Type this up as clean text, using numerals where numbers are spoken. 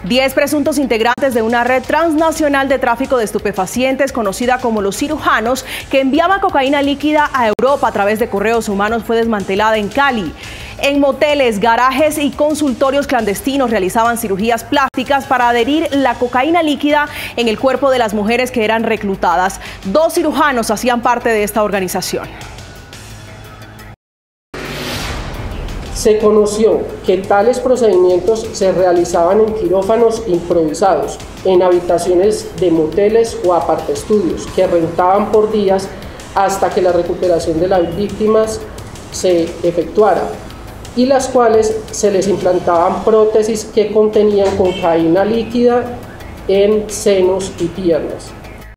10 presuntos integrantes de una red transnacional de tráfico de estupefacientes conocida como los cirujanos, que enviaba cocaína líquida a Europa a través de correos humanos, fue desmantelada en Cali. En moteles, garajes y consultorios clandestinos realizaban cirugías plásticas para adherir la cocaína líquida en el cuerpo de las mujeres que eran reclutadas. 2 cirujanos hacían parte de esta organización. Se conoció que tales procedimientos se realizaban en quirófanos improvisados, en habitaciones de moteles o apartaestudios que rentaban por días hasta que la recuperación de las víctimas se efectuara, y las cuales se les implantaban prótesis que contenían cocaína líquida en senos y piernas.